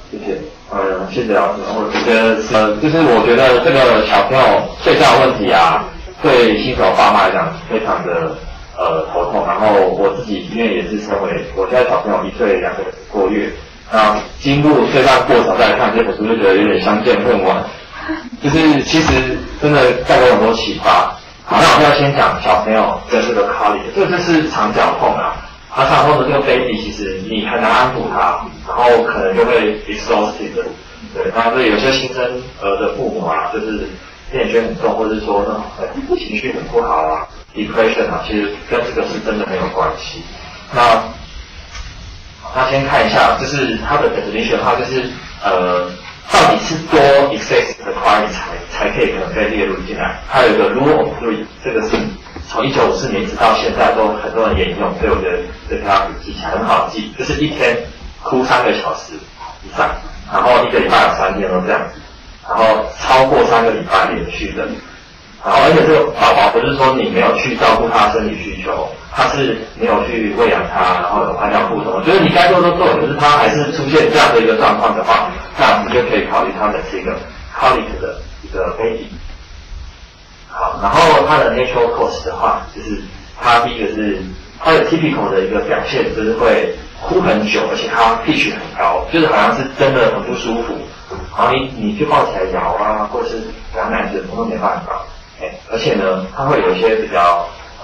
谢谢。谢谢老师。我觉得就是我觉得这个小朋友睡觉问题啊，对新手爸妈来讲非常的头痛。然后我自己因为也是身为我现在小朋友1岁2个多月，那经过睡觉过程再看这本书，就觉得有点相见恨晚。就是其实真的带给我很多启发。好，那我们要先讲小朋友跟这个 colic， 这个就是肠绞痛啊。肠绞痛的这个 baby 其实你很难安抚他，然后可能就会 exhausted。对，然后有些新生儿的父母啊，就是厌倦很重，或者是说那种情绪很不好啊 ，depression 啊，其实跟这个是真的很有关系。那先看一下，就是它的 definition 的话，就是到底是多 excessive 的 crying 才可以可能被列入进来？还有一个 rule of three， 这个是从1954年一直到现在都很多人沿用，所以我觉得这个要记起来很好记，就是一天哭3个小时以上，然后1个礼拜有3天都这样子，然后超过3个礼拜连续的，然后而且这个宝宝不是说你没有去照顾他的生理需求，他是没有去喂养他，然后有换尿布什么，就是你该做都做，可是他还是出现这样的一个状况的话，那你就可以考虑他的是一个 colic 的一个 baby。好，然后它的 natural cause 的话，就是它第一个是它的 typical 的一个表现，就是会哭很久，而且它 pitch 很高，就是好像是真的很不舒服，然后你就抱起来摇啊，或者是给他奶嘴，都没办法。而且呢，它会有一些比较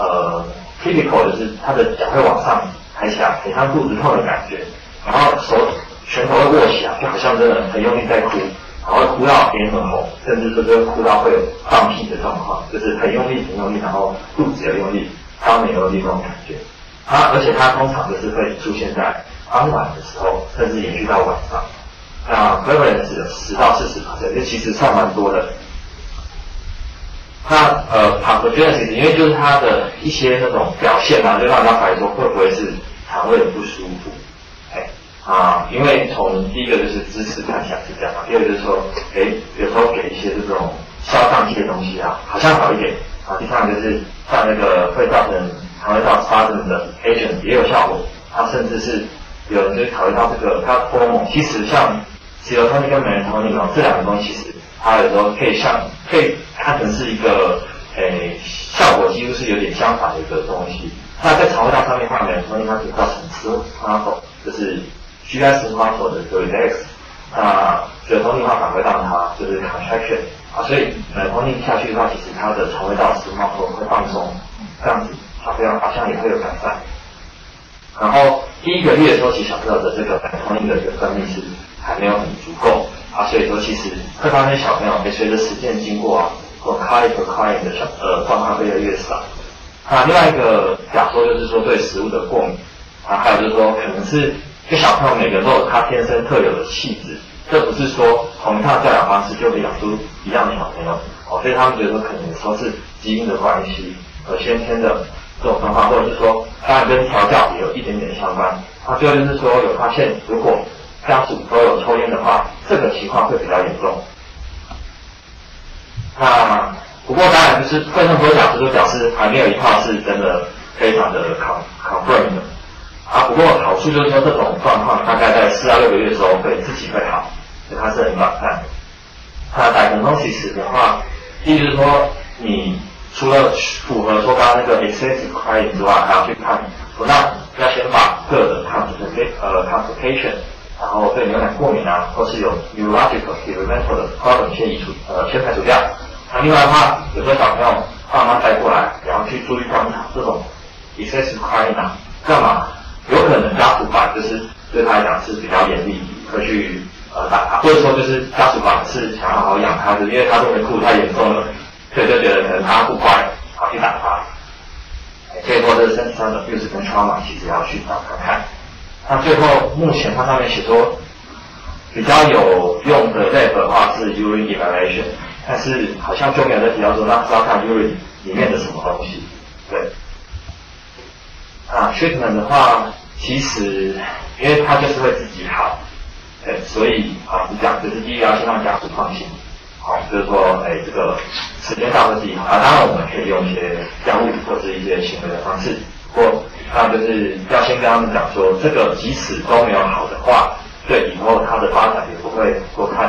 typical 的是它的脚会往上抬起来，很像肚子痛的感觉，然后拳头会握起来，就好像真的很用力在哭。然后会哭到脸很红，甚至是就哭到会有放屁的状况，就是很用力，然后肚子也用力，他没有力那种感觉。而且它通常就是会出现在傍晚的时候，甚至延续到晚上。那 prevalence 有10到40%，这其实算蛮多的。那pathogenesis 因为就是它的一些那种表现啊，就让人家怀疑说会不会是肠胃的不舒服。因为从第一个就是姿势看起来是这样嘛，第二个就是说，有时候给一些这种消胀气的东西啊，好像好一点。第三个就是像那个会造成肠胃道 spasm 的 agent 也有效果，甚至是有人就是考虑到这个它多蒙，其实像 serotonin 跟 melatonin 这两个东西，其实它有时候可以看成是一个效果几乎是有点相反的一个东西。那在肠胃道上面的话，melatonin 它可以造成 muscle， 就是GS muscle 的 relax， serotonin 的话反馈到它就是 contraction， 所以melatonin 下去的话，其实它的肠胃道 muscle 会放松，这样子小朋友好像也会有改善。然后第1个月的时候，其实小朋友的这个melatonin的分泌是还没有很足够所以说其实会发现小朋友随着时间经过或 colic 和 crying 的状况越来越少。另外一个假说就是说对食物的过敏还有就是说可能是因为小朋友每个都有他天生特有的气质，这不是说同一套教养方式就可以养出一样的小朋友所以他们觉得说可能说是基因的关系和先天的这种状况，或者是说当然跟调教也有一点点相关。最后就是说有发现，如果家属都有抽烟的话，这个情况会比较严重。不过当然就是会那么多讲师就表示还没有一套是真的非常的 confirm 的。不过好处就是说这种状况大概在4到6个月的时候会自己会好，所以它是很短暂的。diagnosis 的话，第一就是说你除了符合说刚刚那个 excessive crying 之外，还要去看那要先把个的 constipation， 然后对牛奶过敏或是有 neurological developmental 的 problem 先排除掉。另外的话，有时候小朋友爸妈带过来，然后去注意观察这种 excessive crying 干嘛？有可能家属版就是对他来讲是比较严厉，会去打他，或者说就是家属版是想要好好养他，因为他认为哭太严重了，所以就觉得可能他不乖，去打他。所以说这个身体上的 abuse 跟 trauma 其实要去找看看。最后目前它上面写说比较有用的 lab 的话是 urine evaluation， 但是好像就没有在提到说那是要看 urine 里面的什么东西。对。treatment 的话，其实因为它就是会自己好，所以是讲就是第一个要先让家属放心，就是说这个时间到会自己好。当然我们可以用一些药物或是一些行为的方式，那就是要先跟他们讲说，这个即使都没有好的话，对以后他的发展也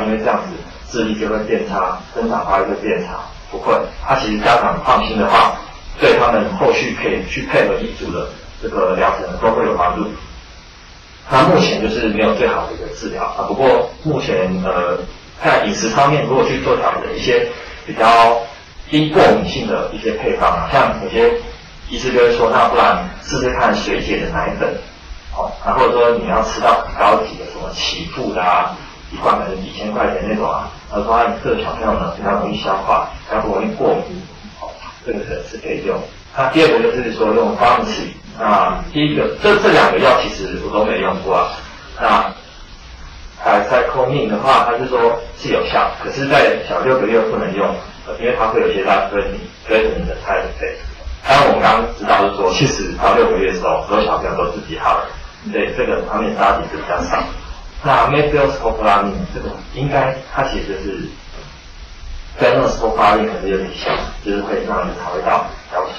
因为这样子智力就会变差，生长发育会变差。不会，他其实家长放心的话，对他们后续可以去配合医嘱的这个疗程都会有帮助。那目前就是没有最好的一个治疗啊，不过目前在饮食方面如果去做调整，一些比较低过敏性的一些配方啊，像有些医师就会说，那不然试试看水解的奶粉，然后说你要吃到很高级的什么起伏的啊，一罐可能几千块钱那种啊，然后说这个小朋友呢比较容易消化，比较不容易过敏，这个是可以用。那第二个就是说用方式，那第一个这两个药其实我都没用过啊。那Cyclomine 的话，它是说是有效，可是在小6个月不能用，因为它会有一些对你的 side effect。当然我们刚刚知道是说，其实到6个月的时候，很多小朋友都自己好了，所以这个方面杀敌是比较少。那 Methylscopolamine 这个应该它其实是跟那个 scopolamine 可是有点像，就是会让你的肠胃道比较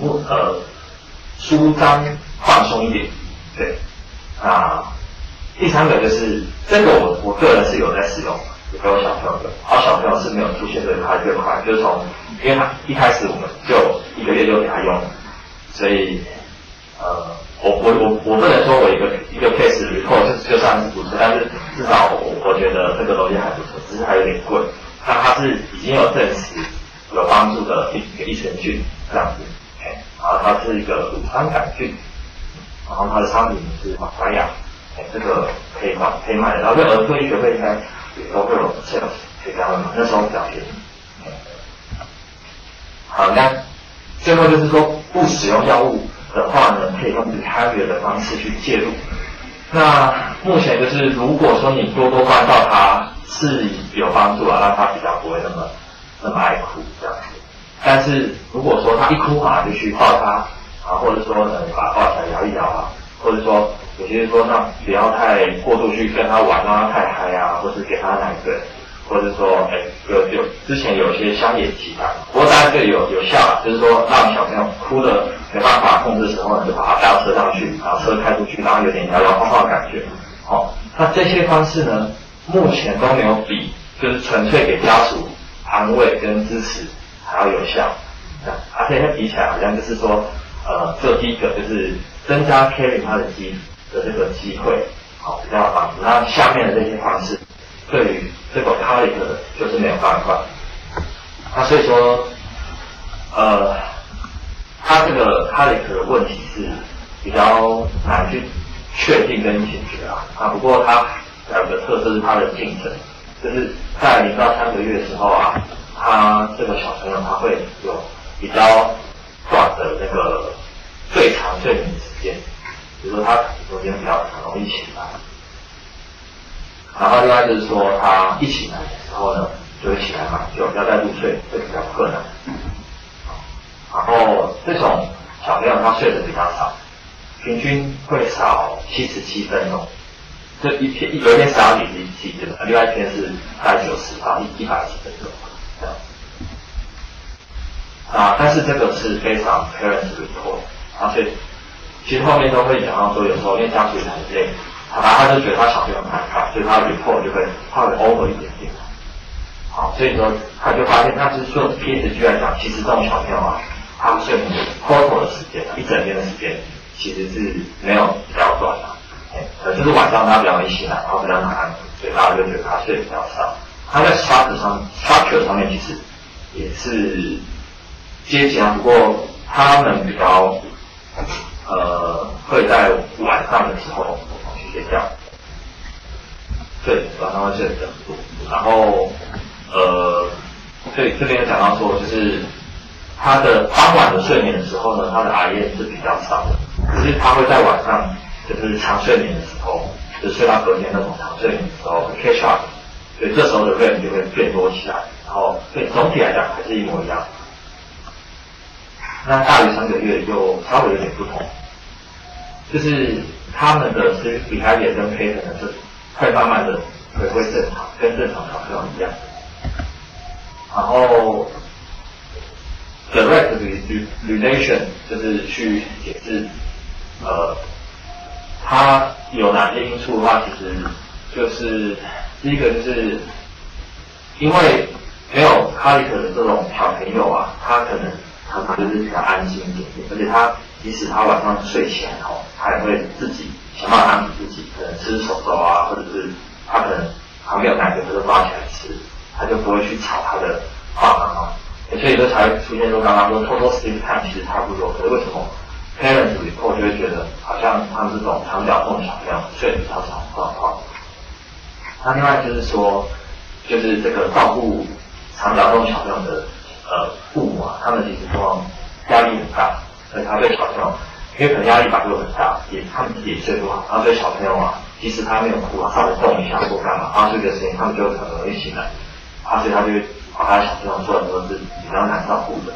舒张放松一点。对，那第三个就是这个我个人是有在使用，也给我小朋友的，然后小朋友是没有出现这个快越快，就是因为他一开始我们就1个月就给他用，所以我不能说我一个 case report 就算是不错，但是至少我觉得这个东西还不错，只是还有点贵。那它是已经有证实有帮助的一个益生菌这样子，然后它是一个乳酸杆菌，然后它的商品是马达雅，这个可以买的，然后跟儿科医学会应该也都会有 sales 可以给他们买，那时候比较便宜。好，那最后就是说不使用药物的话呢，可以用 behavior 的方式去介入。那目前就是如果说你多关照他是有帮助啊，让他比较不会那么爱哭这样子。但是如果说他一哭嘛就去抱他啊，或者说把他抱起来摇一摇啊，或者说有些说那不要太过度去跟他玩，让他太嗨啊，或是给他奶嘴，或者说有之前有一些乡野期啊，不过当然这有效啊，就是说让小朋友哭的没办法控制的时候呢，就把他带到车上去，然后车开出去，然后有点摇摇晃晃的感觉。那这些方式呢，目前都没有比就是纯粹给家属安慰跟支持还要有效。而且它比起来好像就是说，这第一个就是增加 carry 他的这个机会，比较有帮助。那下面的这些方式，对于这个 colic 的就是没有办法。那所以说，他这个 colic 的问题是比较难去确定跟解决啊。不过它有个特色是它的进程，就是在0到3个月的时候啊，他这个小朋友他会有比较短的那个最长睡眠的时间，比如说他昨天比较容易起来，然后另外就是说他一起来的时候呢，就会起来蛮久，要再入睡会比较困难。然后这种小朋友他睡得比较少，平均会少77分钟，这有一天12点7分，另外一天是大概90到110分钟这样子。但是这个是非常 parents report， 所以其实后面都会讲到说，有时候因为家属也很累，他就觉得他小朋友很害怕，所以他 report 他会 over 一点点。所以说他就发现，那就是说 PSG 来讲，其实这种小朋友啊，他们睡眠 total 的时间，一整天的时间，其实是没有比较短的。就是晚上他比较容易醒来，然后比较难安，所以大家就觉得他睡得比较少。他在 structure 上面其实也是接近，不过他们比较会在晚上的时候去睡觉，对，晚上会睡得比较多。然后所以这边有讲到说，就是他的傍晚的睡眠的时候呢，他的 REM 是比较少的，可是他会在晚上就是长睡眠的时候，就睡到隔天那种长睡眠的时候会 catch up， 所以这时候的 REM 就会变多起来，然后所以总体来讲还是一模一样。那大于3个月就稍微有点不同，就是他们的是behavior跟 pattern 是会慢慢的回归正常，跟正常小朋友一样。然后 direct relation 就是去解释，它有哪些因素的话，其实就是第一个就是因为没有卡里克的这种小朋友啊，他可能常常就是比较安心一点点，而且他即使他晚上睡起来后，他也会自己想办法安抚自己，可能吃手肘啊，或者是他可能旁边有奶嘴，他就抓起来吃，他就不会去吵他的爸爸妈妈。所以这才会出现说刚刚说 total sleep time 其实差不多，可是为什么 parents report 就会觉得好像他们这种长脚动的小朋友睡得比较少的状况？那另外就是说，就是这个照顾长脚动小朋友的父母啊，他们其实通常压力很大，所以他对小朋友，因为可能压力本来就很大，他们自己也睡不好，然后对小朋友啊，即使他没有哭啊，稍微动一下或干嘛，发出一个声音，他们就很容易醒来，所以他就会把他的小朋友做很多是比较难照顾的。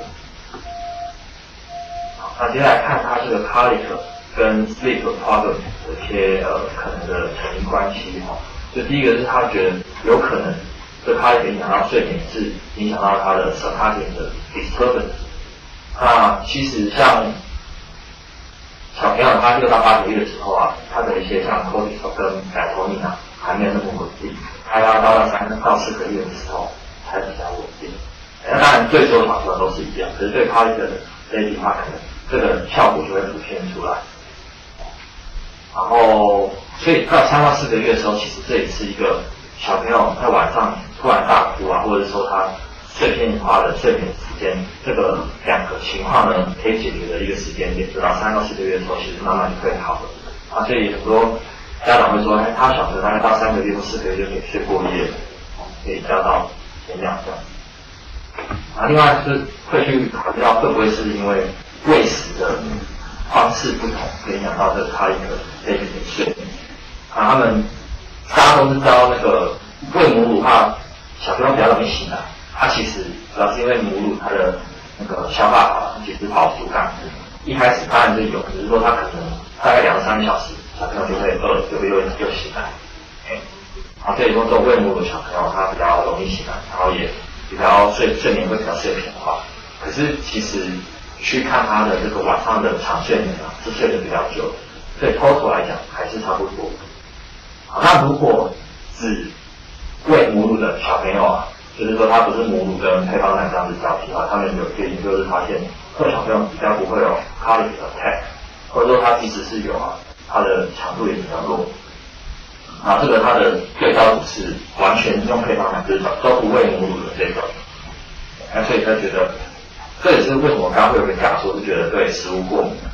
好，那接下来看他这个 colic 跟 sleep problem 的一些可能的成因关系哈。就第一个是他觉得有可能这 colic 影响到睡眠，是影响到他的 circadian 的 disturbance。那其实像小朋友他6到8个月的时候啊，他的一些像 cortisol 跟 melatonin 啊还没有那么稳定，他要到3到4个月的时候才比较稳定。当然对所有小朋友都是一样，可是对 colic 的这一句话可能这个效果就会浮现出来。然后所以到3到4个月的时候，其实这也是一个小朋友在晚上突然大哭啊，或者说他碎片化的睡眠时间，这个2个情况呢可以解决的一个时间点，直到3到4个月的时候，其实慢慢就会好了。所以很多家长会说，他小朋友大概到3个月或4个月就可以睡过夜了，可以教到前2这样。另外是会去考虑到会不会是因为喂食的方式不同，影响到这他一个这个睡眠。他们大家都知道那个喂母乳怕小朋友比较容易醒来，它其实主要是因为母乳它的那个消化好，其实饱足感一开始当然是有，只是说它可能大概2到3个小时，小朋友就会饿，就会又醒来。所以说这种喂母乳的小朋友他比较容易醒来，然后也比较睡眠会比较碎片化。可是其实去看他的这个晚上的长睡眠啊，是睡得比较久，所以 total 来讲还是差不多。那如果只喂母乳的小朋友啊，就是说他不是母乳跟配方奶这样子交替的话，他们有一个研究是发现，这小朋友比较不会有 colic attack， 或者说他即使是有啊，他的强度也比较弱。这个它的对照组是完全用配方奶，就是都不喂母乳的这种。所以他觉得，这也是为什么刚刚会有个假说，是觉得对食物过敏。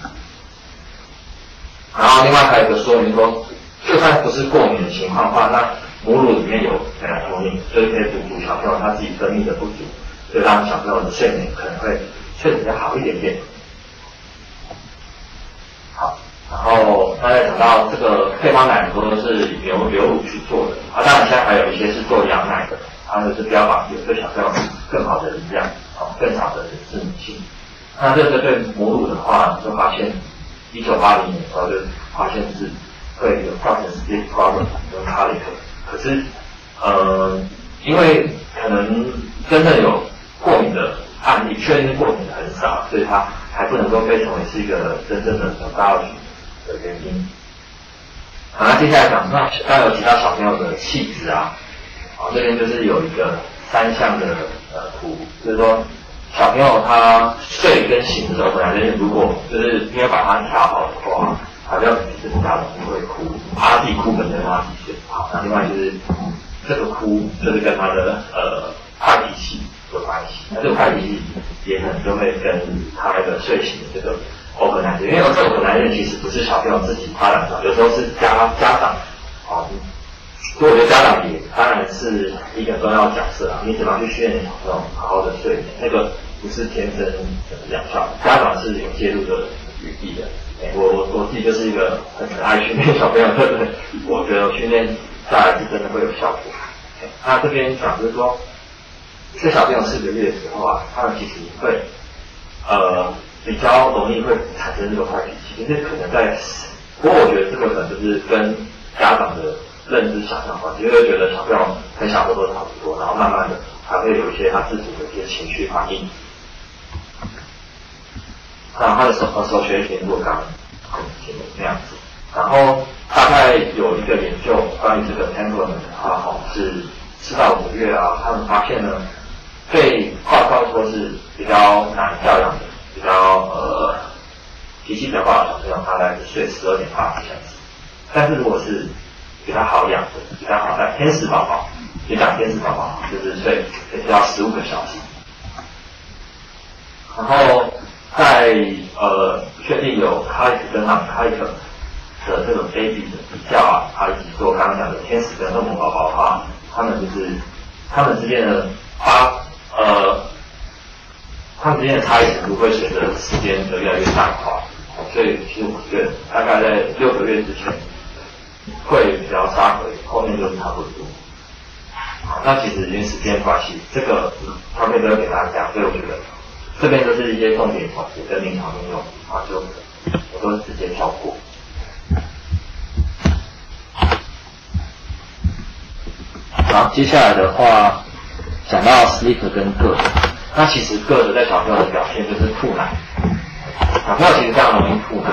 然后另外还有一个说明说，就算不是过敏的情况的话，那母乳里面有melatonin，所以可以补足小朋友他自己分泌的不足，所以让小朋友的睡眠可能会睡得比较好一点点。好，然后大家讲到这个配方奶很多都是牛乳去做的，当然现在还有一些是做羊奶的，他们是标榜有对小朋友更好的营养，更少的致敏性。那这个对母乳的话，就发现1980年的时候就发现是会有造成 sleep problem 跟 colic。可是，因为可能真的有过敏的案例，确定过敏的很少，所以它还不能够被称为是一个真正的pathology的原因。那接下来讲，那刚有提到小朋友的气质啊，这边就是有一个3项的图，就是说小朋友他睡跟醒的时候，本来就是如果就是没有把它调好的话，他就就是比较容易会哭，他自己哭本身他自己睡不好。那另外就是这个哭就是跟他的坏脾气有关系，那这个坏脾气也可能就会跟他那个睡醒的这个 overnight， 因为这个 overnight 其实不是小朋友自己发展出来，有时候是家长所以我觉得家长也当然是一个重要角色啊，你怎么样去训练小朋友好好的睡眠，那个不是天生养效，家长是有介入的余地的。我自己就是一个很爱训练小朋友的人，我觉得训练下来是真的会有效果。那这边讲就是说，这小朋友4个月的时候啊，他们其实会比较容易会产生这个坏脾气，其实可能不过我觉得这个可能就是跟家长的认知想象关系，因为觉得小朋友很小的都差不多，然后慢慢的还会有一些他自己的一些情绪反应。那他的手学习如果刚那样子，然后大概有一个研究关于这个 temperament 的话，是 4到5个月啊，他们发现呢，被报告说是比较难教养的，比较脾气比较不好的小朋友，他大概是睡12.8个小时。但是如果是比较好养的、比较好带天使宝宝，就讲天使宝宝，就是睡可以睡到15个小时。然后在确定有Khalid跟Khalid的这种 baby 的比较啊，他一起做刚刚讲的天使跟恶魔宝宝的话，他们之间的他们之间的差异程度会随着时间的越来越淡化，所以其实我觉得大概在6个月之前会比较沙回，后面就差不多。好，那其实因为时间关系，这个方面都要给大家讲，所以我觉得这边都是一些重点总结跟临床应用，啊，就我都是直接跳过。好，接下来的话讲到 sleep 跟个的，那其实个的在小朋友的表现就是吐奶，小朋友其实非常容易吐奶，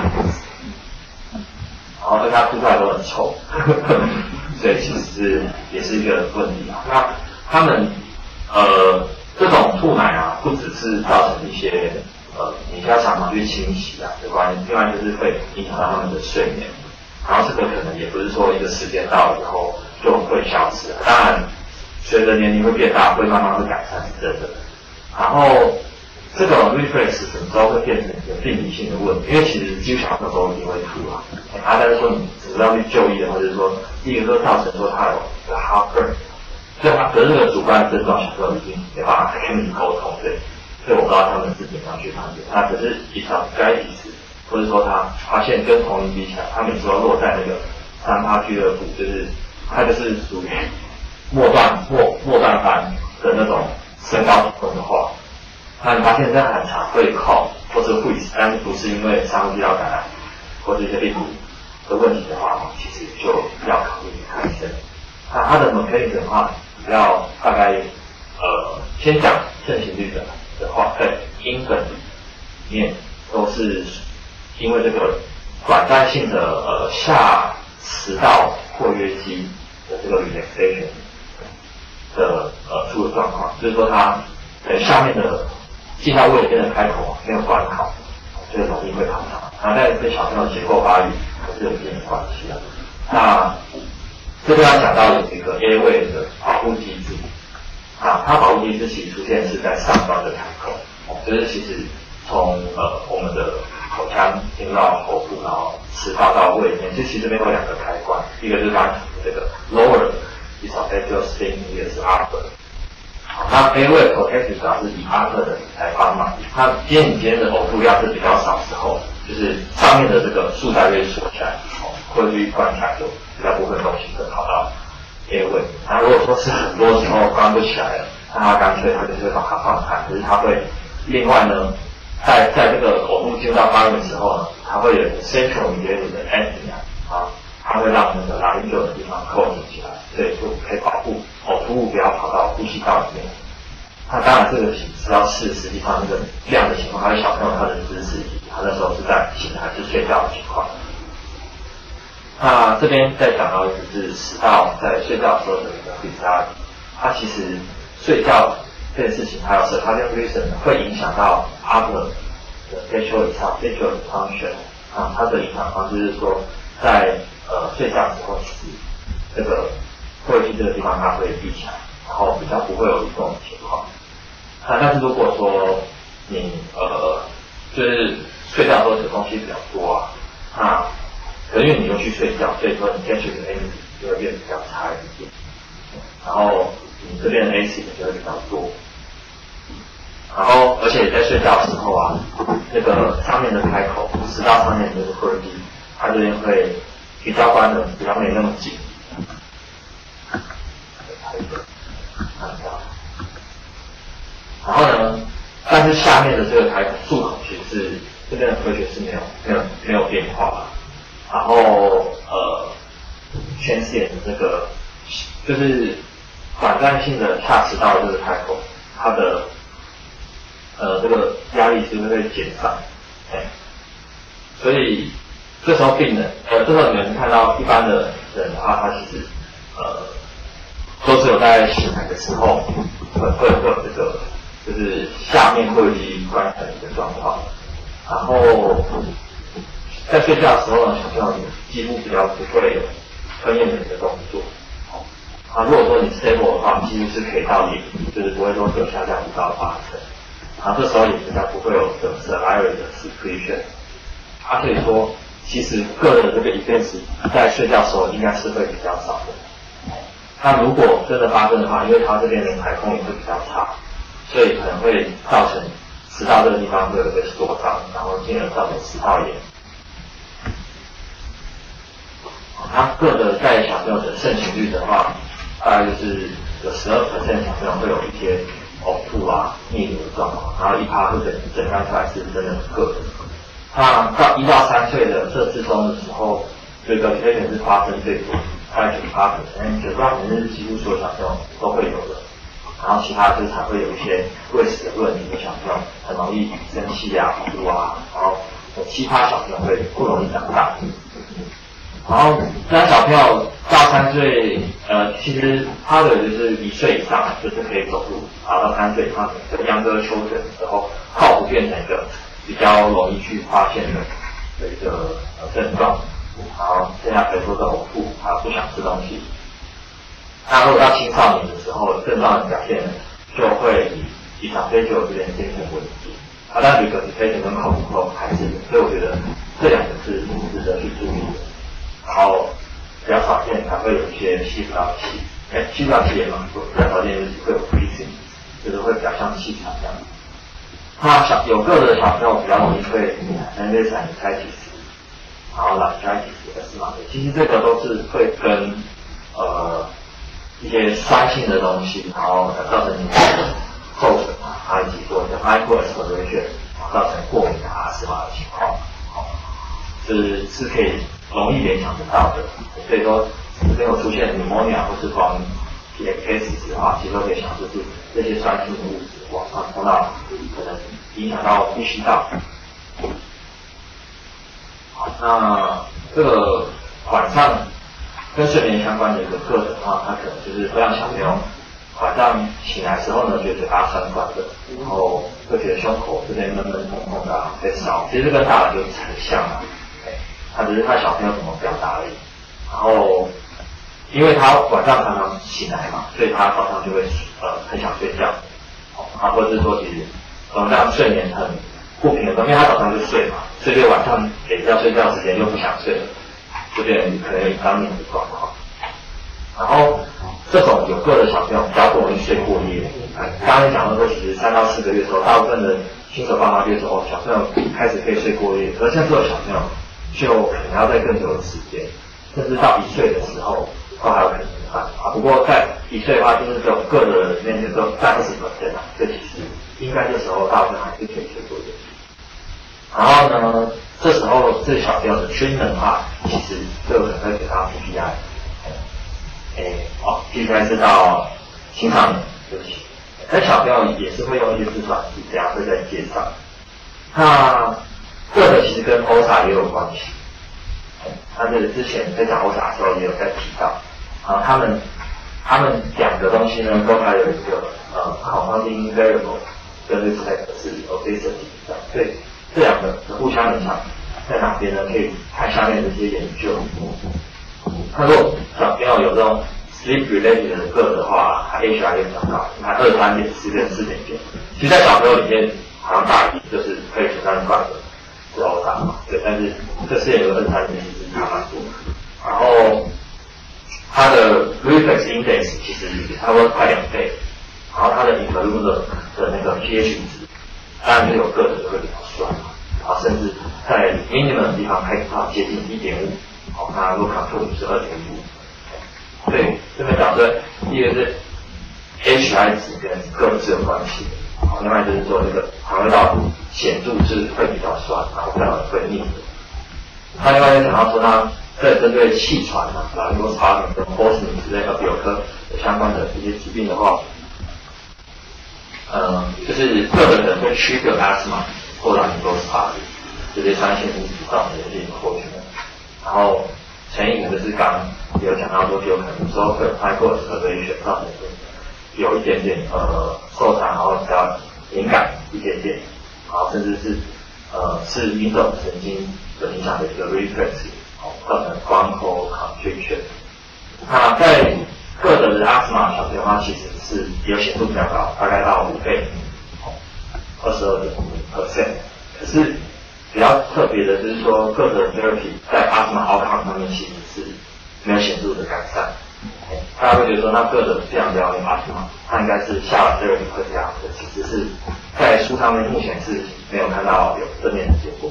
然后跟他吐出来都很臭，所以其实也是一个问题啊。那他们这种吐奶啊，不只是造成一些你需要常常去清洗啊的关系，另外就是会影响到他们的睡眠，然后这个可能也不是说一个时间到了以后就会消失，当然随着年龄会变大，会慢慢会改善，是真的。然后这种 reflex 什么时候会变成一个病理性的问题？因为其实几乎小朋友都一定会吐啊，但是说你只要去就医的话，就是说第一个会造成说他有个 heartburn。所以可是这个主观的症状，小朋友已经没办法跟你沟通，所以我不知道他们是怎么样去判别。那可是以上该几次，或者说他发现跟同龄比起来，他每次都落在那个3%俱乐部，就是他就是属于末段班的那种身高体重的话，那你发现这样很常会靠或者会死，但是不是因为上呼吸道感染或者一些病毒的问题的话，其实就要考虑看医生。那它的 mechanism 的话，要大概先讲盛行率的话，在英本里面都是因为这个短暂性的下食道括约肌的这个 relaxation 的出的状况，就是说它下面的进到胃里面的开口没有关好，就容易会跑堂。那在跟小朋友结构发育还是有一定的关系的。那这边要讲到有一个 airway 的保护机制，啊，它保护机制其实出现是在上端的开口，就是其实从我们的口腔进入到喉部，然后食道到胃里面，其实这边有2个开关，一个就是刚才讲的这个 lower esophageal sphincter， 一个是 upper。好，那 airway protective 主要是以 upper 的来帮忙。那今天的呕吐量是比较少时候，就是上面的这个束带被锁起来，或者去关起来就比较部分东西会跑到 airway。那如果说是很多时候关不起来了，那它干脆它就是把它放开，可是它会另外呢，在这个呕吐进入到发炎的时候呢，它会有一个 central mediated 的 apnea 啊，它会让那个laryngeal的地方扣紧起来，所以就可以保护呕吐物不要跑到呼吸道里面。那当然这个是要试，实际上那个量的情况，还有小朋友他的姿势，他那时候是在醒还是睡觉的情况。那这边再讲到就是食道在睡觉的时候的一个 physiology， 它其实睡觉这件事情还有 circadian rhythm 会影响到 upper 的 facial function 啊，它的影响方式是说在睡觉的时候，其实这个括约肌这个地方它会闭起来，然后比较不会有这种情况。但是如果说你就是睡觉的时候的东西比较多啊，那可能因为你又去睡觉，所以说你 catch 的 AC 就会变得比较差一点，然后你这边的 AC 就会比较多，然后而且在睡觉的时候啊，那个上面的开口，食道上面的这个括约肌，它这边会比较关的比较没那么紧。然后呢，但是下面的这个开口漱口其实是这边的科学是没有变化的。然后全显的这个就是短暂性的下食道这个开口，它的这个压力是不是会减少？所以这时候病人这时候你们看到一般的人的话，他其实都只有在醒来的时候会有这个，就是下面会议关成一个状况。然后在睡觉的时候呢，小朋友几乎比较不会有吞咽的一个动作。如果说你 stable 的话，几乎是可以到0，就是不会说有下降5到8%。这时候也比较不会有的 salivary 的 secretion。所以说，其实个人的这个 events 在睡觉的时候应该是会比较少的。那如果真的发生的话，因为它这边的排空也会比较差，所以可能会造成食道这个地方会有一个缩张，然后进而造成食道炎。他个的在小朋友的盛行率的话，大概就是有12%的小朋友会有一些呕吐逆流的状况，然后1%会诊断出来是真的个的。那到1到3岁的这之中的时候，这个 regurgitation 是发生最多，大概98%，98%是几乎所有小朋友都会有的。然后其他就是才会有一些胃食的问题的小朋友，很容易生气呕吐然后有7%小朋友会不容易长大。然后当小朋友到3岁，其实他的就是1岁以上就是可以走路，然后到3岁以上的younger children的时候，靠谱变成一个比较容易去发现的一个症状。然后现在可以说是呕吐，还有不想吃东西。那如果到青少年的时候，症状的表现就会以长辈就有这边精神问题。但regurgitation跟口吐还是有，所以我觉得这2个是值得去注意的。然后比较少见还会有一些吸不到气，吸不到气也蛮多，比较少见就是会有 breathing， 就是会比较像气喘这样。那有个的小朋友比较容易会laryngitis， 然后 laryngitis 其实这个都是会跟一些酸性的东西，然后造成你的后唇以及说的 microaspiration， 造成过敏的阿斯玛的情况，是可以容易联想得到的。所以说，这边有出现 pneumonia 或是光 PFS 的话，其实都可以想就是这些酸性的物质往上冲到，可能影响到呼吸道。好，那这个晚上跟睡眠相关的一个课程的话，它可能就是会让小朋友晚上醒来的时候呢，觉得嘴巴酸酸的，然后会觉得胸口这边闷闷痛痛的在烧，其实跟大人就很像他只是看小朋友怎么表达而已。然后，因为他晚上常常醒来嘛，所以他早上就会很想睡觉，或者是说其实这样睡眠很不平衡，因为他早上就睡嘛，所以晚上给要睡觉时间又不想睡了，就变成可能有一方面的状况。然后这种有个的小朋友比较不容易睡过夜。刚才讲到说，其实3到4个月的时候，大部分的新手爸妈月之后，小朋友开始可以睡过夜，而像这种小朋友就可能要在更久的时间，甚至到1岁的时候都还有可能的办法。不过在1岁的话，就是这种个的里面就占20%所以其实应该这时候大部分还是可以睡过夜。然后呢，这时候这小朋友的treatment的话，其实就有可能会给他 PPI。PPI 是到青少年，对不起。但小朋友也是会用一些自传体，这样会在介绍。那这个其实跟 OSA 也有关系。他这个之前在讲 OSA 的时候也有在提到。他们2个东西呢，都还有一个confounding variable， 跟 respect 是 obesity， 所以这2个互相影响在哪边呢？可以看下面的一些研究。那如果小朋友有这种 sleep related 的个的话，它 HI 也比较高，你看23.4跟4.9，其实在小朋友里面好像大一就是可以诊断出来的是 OSA 嘛，对，但是这是有23.4是差蛮多。然后它的 reflex index 其实差不多快2倍，然后它的 interlunar 的那个 pH 值，当然就有个的就会比较酸，然后甚至在 minimum 的地方可以到接近 1.5。那如果 control 是2.5，所以这边讲的第一个是 HI 值跟个是有关系的，另外就是说这个肠胃道显著是会比较酸，然后比较会腻的。他另外又讲到说，他在针对气喘laryngospasm 跟 hoarseness 之类的有科相关的一些疾病的话，就是个人可能会trigger asthma 或laryngospasm这些酸性物质造成的这种后群。然后前一个就是刚有讲到说有可能说会有 micro abrasion 造成有一点点受伤，然后比较敏感一点点，然后甚至是是迷走神经的影响的一个 reflex， 造成 bronchial constriction。那在个人的 asthma 小朋友的话，其实是有显著比较高，大概到5倍，22.5%。可是比较特别的就是说，个人 therapy 在 asthma outcome 上面其实是没有显著的改善。大家会觉得说，那个人这样疗愈 asthma， 它应该是下了 therapy 会这样的，其实是在书上面目前是没有看到有正面的结果。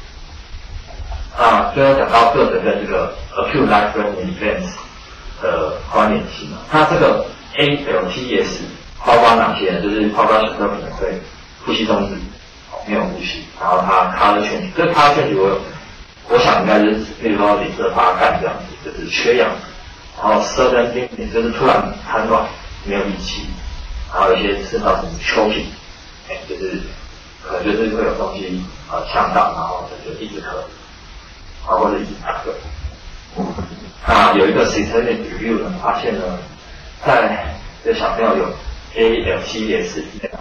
最后讲到个人跟这个 acute life-threatening events 的关联性，它这个 ALTS 包括哪些呢？就是包括小朋友可能会呼吸中止，没有呼吸，然后他 color change， 这 color change 我想应该就是比如说脸色发干这样子，就是缺氧，然后 sudden deafness 就是突然瘫软，没有力气，然后有些是造成 choking， 就是可能就是会有东西呛到，然后就一直咳，然后或者一直打嗝。有一个 systemic review 呢，发现呢，在这小朋友有 ALTS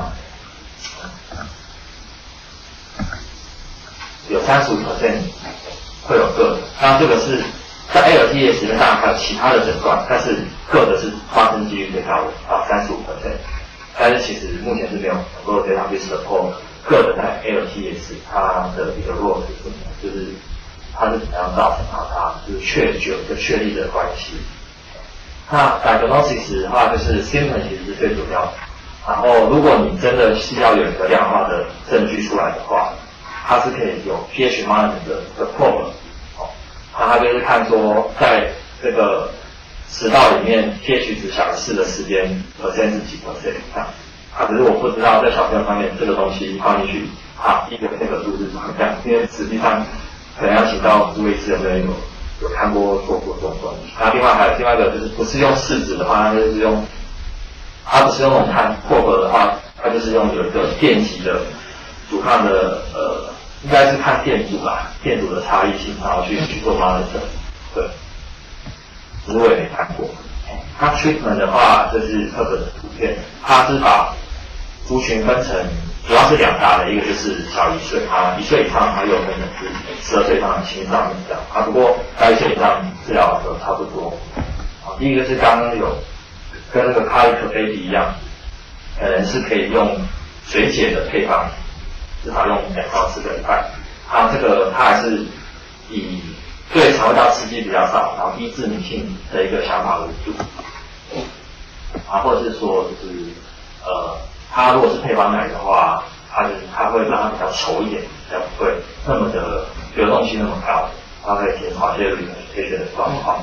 有35% 会有个的，当然这个是在 ALTS 里面当然还有其他的诊断，但是个的是发生几率最高的35%，但是其实目前是没有很多的 data 去 support 个的在 ALTS 它的一个 role 是什么，就是它是怎么样造成它就是有一个确立的关系。那 diagnosis 的话，就是 symptom 其实是最主要的。然后，如果你真的是要有一个量化的证据出来的话，它是可以有 pH monitor 的 probe， 那它就是看说在这个食道里面 pH 值小于4的时间%是几%这样。只是我不知道在小朋友上面这个东西放进去，一个那个数字怎么样？因为实际上可能要请到诸位医师有没有看过做过这种东西。那另外还有另外一个就是不是用试纸的话，它不是用那种看probe的话，它就是用有一个电极的阻抗的应该是看电阻吧，电阻的差异性，然后去做 monitor。对，只是我也没看过。它 treatment 的话，这是课本的图片，它是把族群分成主要是2大的，一个就是小1岁，1岁以上它又分成是12岁以上的青少年这样。不过在1岁以上治疗的时候差不多。第一个是刚刚有跟那个 Colic Baby 一样，可能是可以用水解的配方，至少用2到4个礼拜。它还是以对肠胃道刺激比较少，然后低致敏性的一个想法为主。或者是说就是它如果是配方奶的话，它会让它比较稠一点，比较不会那么的流动性那么高，它可以减少一些 retention 的状况。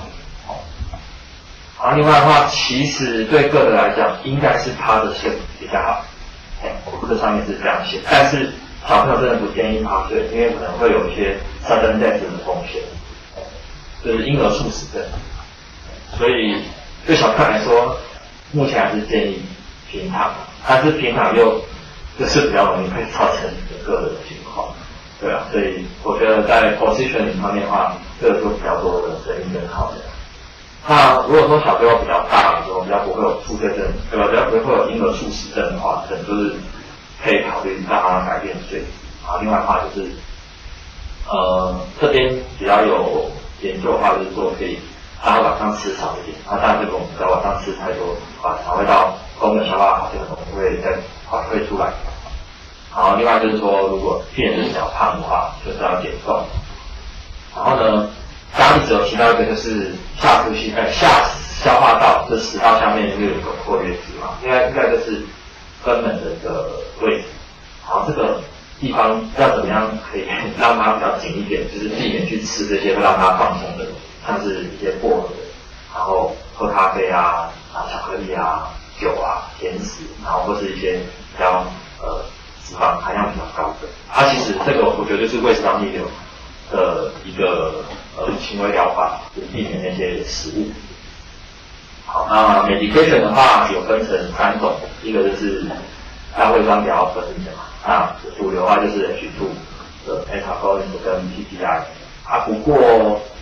另外的话，其实对个人来讲，应该是他的睡比较好。这上面是这样写，但是小朋友真的不建议趴睡，因为可能会有一些 sudden death 的风险，就是婴儿猝死症。所以对小朋友来说，目前还是建议平躺，但是平躺就是比较容易会造成个人的情况。对啊，所以我觉得在 positioning 方面的话，这个就比较多的生意跟考量。那如果说小朋友比较大的时候，比较不会有猝睡症，对吧？比较不会有婴儿猝死症的话，可能就是可以考虑让他改变睡。另外的话就是，这边比较有研究的话，就是说可以让他晚上吃少一点。当然这个我们在晚上吃太多，肠胃道功能消化好，这个可能会再反馈出来。另外就是说，如果病人是比较胖的话，就是要减重。然后呢，刚刚一直有提到一个就是下消化道，这食道下面就有一个括约肌嘛，应该就是根本的一个位置。这个地方要怎么样可以让它比较紧一点，就是避免去吃这些会让它放松的，像是一些薄荷的，然后喝咖啡巧克力酒甜食，然后或是一些比较脂肪含量比较高的。其实这个我觉得就是胃食道逆流的一个行为疗法，就是避免那些食物。那 medication 的话有分成3种，一个就是大胃酸比较分的嘛，主流的话就是 H2 的 antagonist 跟 PPI。不过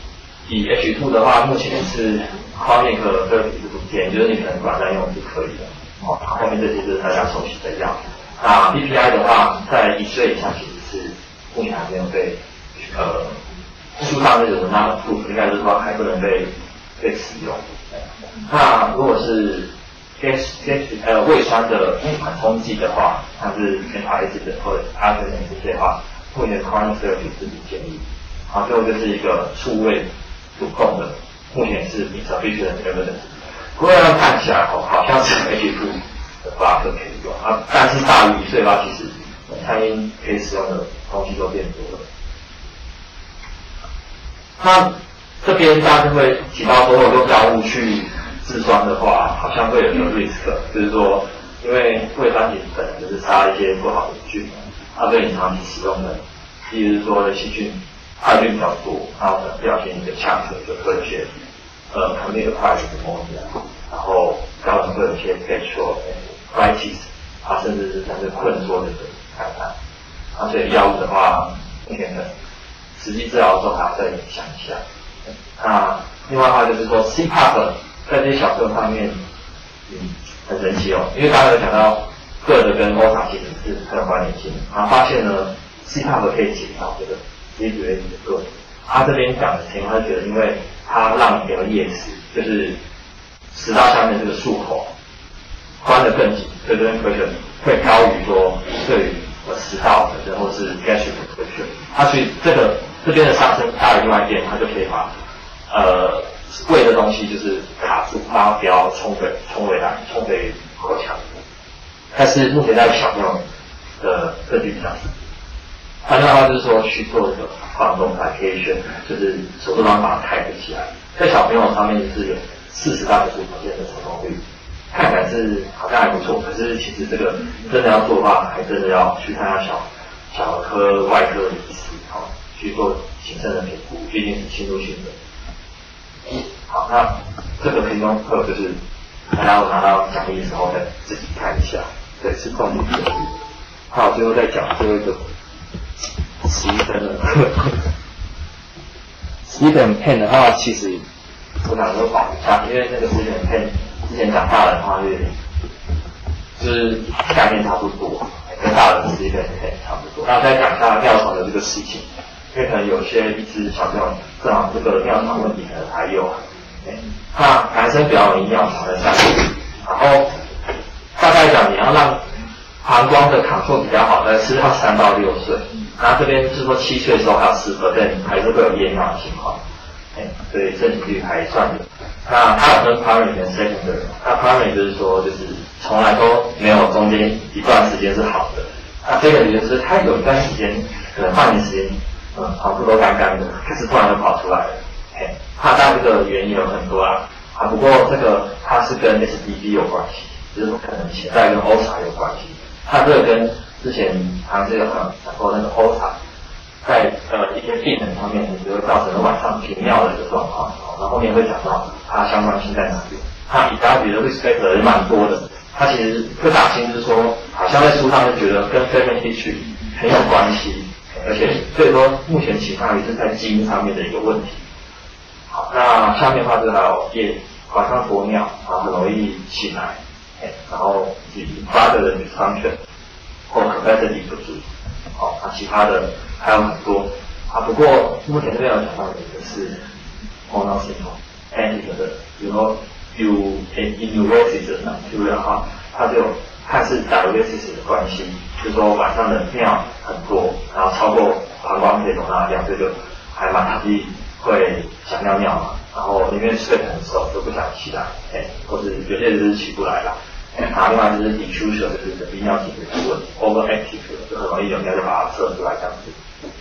以 H2 的话，目前是chronic therapy 是不建议，就是你可能短暂用是可以的。哦，后面这些就是大家熟悉的药。那 BPI 的话，在1岁以下其实是目前还没有被书上那种 not approved， 应该是说还不能被使用。那如果是胃酸的缓冲剂的话，它是 anti-acid 或者 artemisinin 这些的话，目前 chronic therapy 是不建议。好，最后就是一个触胃主控的，目前是 insufficient evidence。不过要看起来好像是 H2 的block可以用啊，但是大于1岁吧，其实餐饮可以使用的东西都变多了。那这边大家就会提到说，用药物去制酸的话，好像会有一个 risk， 就是说，因为胃酸体本来就是杀一些不好的菌，它对你长期使用的，例如说细菌、害菌比较多，然后可能不小心一个呛水就会有些很那个快的pneumonia，然后可能会有一些 gastroenteritis， 甚至是甚至困缩的感染。所以药物的话，目前可能实际治疗的时候还要再想一下。那另外的话就是说 CPAP 在这些小朋友上面，很神奇哦，因为大家有讲到个的跟 OSA 其实是很有关联性，然后发现呢 CPAP 可以减少这个 sleep-related 的个。他这边讲的情况，他觉得因为它让LES 就是食道下面这个漱口关得更紧，所以这边 pressure 会高于说对于食道本身或是 gastric pressure， 它所以这边的上升大于另外一边，它就可以把胃的东西就是卡住，让它不要冲回口腔。但是目前在小朋友的证据比较少。另外的话就是说去做这个放松 plication， 就是手术上把它开起来，在小朋友上面就是有40%到90%的成功率，看起来是好像还不错，可是其实这个真的要做的话，还真的要去看下小儿科、外科的医师，去做谨慎的评估，毕竟是侵入性的。好，那这个评中课就是大家拿到奖励的时候再自己看一下，对，是重点的。好，最后再讲最后一个11分了。11分 pen 的话，其实我想说保一下，因为那个11分 pen 之前讲大人的话，就是概念差不多，跟大人11分 pen 差不多。那再讲一下尿床的这个事情，因为可能有些一只小朋友正好这个尿床问题可能还有，那男生比较容易尿床的下去，然后大概讲你要让膀胱的control比较好，但是要3到6岁。那这边是说7岁的时候还有10%，还是会有夜尿的情况，所以盛行率还算有。那它有分 primary 跟 secondary， 那 primary 就是说就是从来都没有中间一段时间是好的，那 secondary 就是它有一段时间可能半年时间，跑步都干干的，可是突然就跑出来了，它当然这个原因有很多啦，不过这个它是跟 SDB 有关系，就是可能潜在跟 OSA 有关系，它这个跟之前好像是有讲过那个 OSA， 在一些病人上面，就会造成晚上频尿的一个状况，然后后面会讲到它相关性在哪里。它以大家觉得 risk factor 也蛮多的，它其实会打新就是说，好像在书上就觉得跟 family history 很有关系，而且所以说目前倾向于是在基因上面的一个问题。好，那下面的话就是还有晚上多尿，然后很容易醒来，然后引发的 dysfunction 或 capacity 不足。好，其他的还有很多不过目前这边有讲到的一个是 hormonal syndrome， 的比如说enuresis 的bacteria 的话，它就看是 diuresis 的关系，就是说晚上的尿很多，然后超过膀胱可以容纳量，这个还蛮容易会想尿尿嘛，然后宁愿睡得很熟就不想起来，或者有些人就是起不来了。另外就是 diffusion， 就是整泌尿体的问题 ，overactive 就很容易有尿就把它射出来这样子。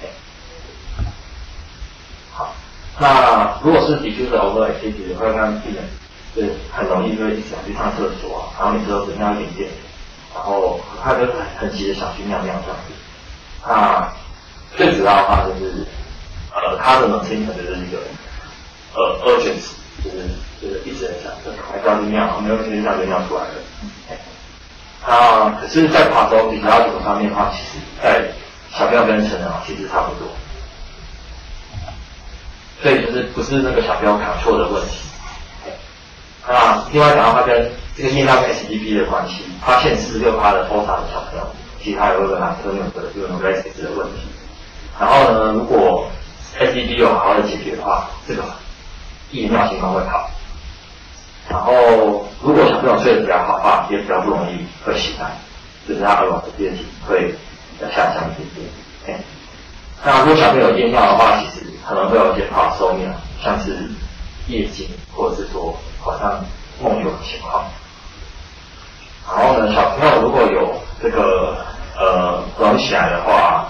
好，那如果是 diffusion overactive 会让病人就是很容易就会一直想去上厕所然后每次都只尿一点点，然后他就很急的想去尿尿这样子。那最主要的话就是他的冷清可能就是一个urgency， 就是一直很想还要去尿，没有时间尿就尿出来了。可是，在跑走比较久方面的话，其实在小朋友跟成人其实差不多。 所以就是不是那个小朋友卡错的问题。那另外讲到它跟这个验到跟 SDB 的关系，发现46%的 OSA 的小朋友，其实他有一个Antonio的这个 Neuritis 的问题。然后呢，如果 SDB 有好好的解决的话，这个夜尿情况会好。然后如果小朋友睡得比较好的话，也比较不容易会醒来，就是他耳朵的变体会下降一点点。那如果小朋友夜尿的话，其实可能会有一些跑收尿，像是夜惊或者是说晚上梦游的情况。然后呢，小朋友如果有这个容易起来的话，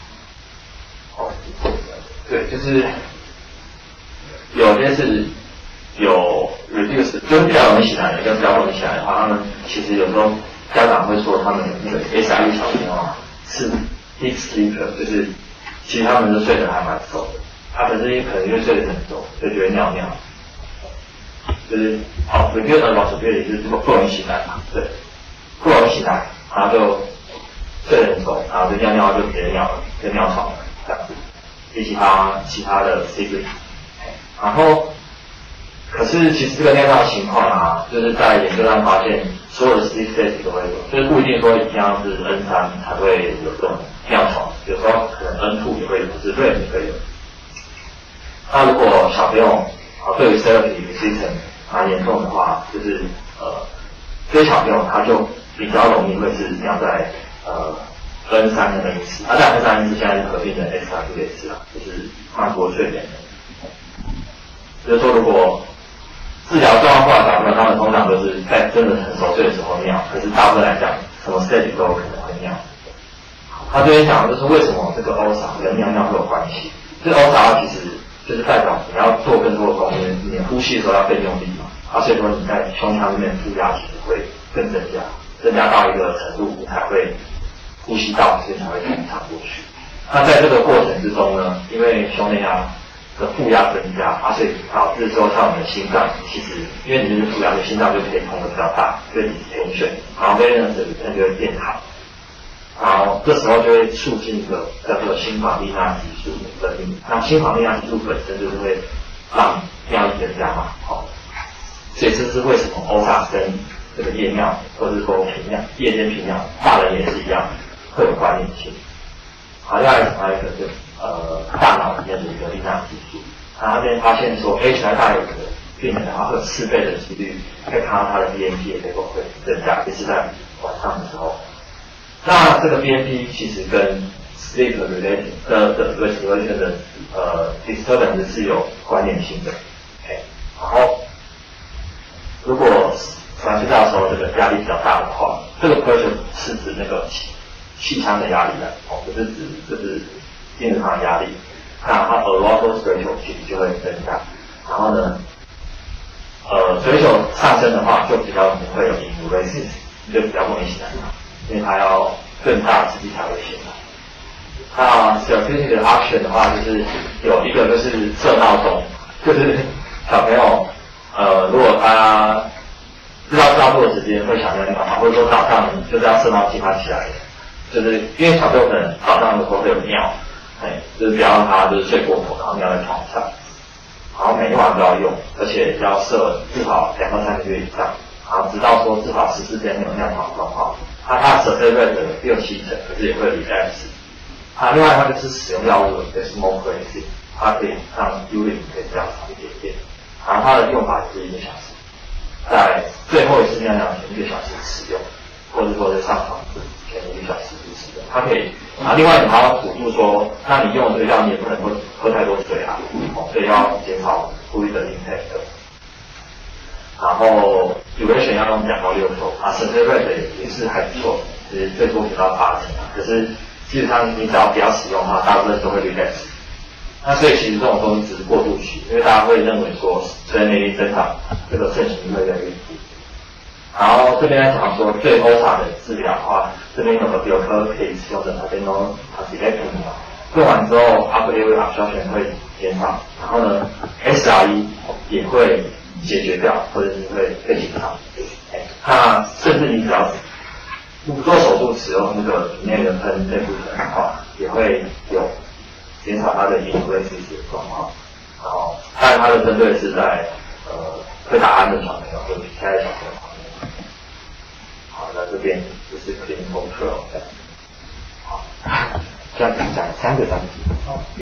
对，就是有些是有 reduce， 就是比较容易起来的跟比较容易起来的话，他们其实有时候家长会说他们那个 SRE 小朋友是 deep sleeper， 就是其实他们都睡得还蛮熟的，他可是可能因为睡得很熟，就觉得尿尿，就是reduce 的老鼠别也是不容易起来嘛，对，不容易起来，然后就睡得很熟，然后就尿尿就直接尿了，就尿床了这样子，比其他的 sibling， 然后。可是其实这个尿尿情况啊，就是在研究上发现，所有的 sleep stage 都会有，就是不一定说一定要是 N3 才会有这种尿床，有时候可能 N2 也会有，是 REM 也会有。那如果小朋友对于 therapy resistance 蛮严重的话，就是这些小朋友他就比较容易会是尿在N3 的那一次，在 N3 是现在是合并的 SRS 啦，就是慢波睡眠的。就是说如果治疗状况不好的小朋友，他们通常都是在真的很熟睡的时候尿，可是大部分来讲，什么 stage 都有可能会尿。他这边讲的就是为什么这个 OSA 跟尿尿会有关系。这个 OSA 其实就是代表你要做更多的功能，你呼吸的时候要更用力嘛，所以说你在胸腔里面负压其实会更增加到一个程度，你才会呼吸道，所以才会通畅过去。那在这个过程之中呢，因为胸内压的负压增加，所以导致说像我们的心脏，其实因为你就是负压，所以心脏就可以通得比较大，所以你天选，然后别人的水分就会变好，然后这时候就会促进一个叫做心房利钠激素的分泌。那心房利钠激素本身就是会让尿液增加嘛，所以这是为什么 OSA 跟这个夜尿或者是说频尿、夜间频尿，大人也是一样会有关联性。好，另外讲到一个就大脑里面的一个利钠激素，他那边发现说 HI 大有的病人，然后会有4倍的几率可以看到他的 BNP 的结果会增加，也是在晚上的时候。那这个 BNP 其实跟 sleep related 的 restoration 的disturbance 是有关联性的。然后如果睡觉的时候这个压力比较大的话，这个 pressure 是指那个气腔的压力来，不是指就是精神上的压力。那它 arousal threshold 其实就会增加，然后呢threshold 上升的话，就比较容易会有 enuresis， 就比较容易醒来，因为它要更大的刺激才会醒来。那 therapeutic 的 action 的话，就是有一个就是设闹钟，就是小朋友如果他知道差不多的时间会想尿尿，或者说早上就是要设闹钟他起来，就是因为小朋友可能早上的时候会有尿，就是不要让他就是睡过头，然后尿在床上，然后每天晚上都要用，而且要设至少2到3个月以上，然后直到说至少14天没有尿床状况，它的 survival rate 6-7成，可是也会 relapse。另外它就是使用药物的 smoke cleansing， 它可以让 urine 可以比较长一点点，然后它的用法也是1个小时，在最后一次尿尿前1个小时使用，或者说在上床前1个小时使用，它可以。另外你还要辅助说，那你用的这个药你也不能喝太多水啊，所以要减少fluid intake。然后 duration 要用2到6周，survival rate 也是还不错，其实最多给到8成，可是基本上你只要不要使用它，大部分都会 relapse。那所以其实这种东西只是过渡期，因为大家会认为说随着年龄增长，这个盛行率会越来越低。然后这边在讲说对 OSA 的治疗的话，这边有颗可以使用的 adrenal tonsillectomy， 用完之后 upper airway obstruction 会减少，然后呢 SRE 也会解决掉，或者是会更紧张。那甚至你只要不做手术使用那个体内的喷类固醇的话，也会有减少它的enuresis的状况。 然后当然它的针对是在会打鼾的小朋友或者皮开的小朋友。好，那这边就是 clinical trial 这样。好，这样讲3个章节。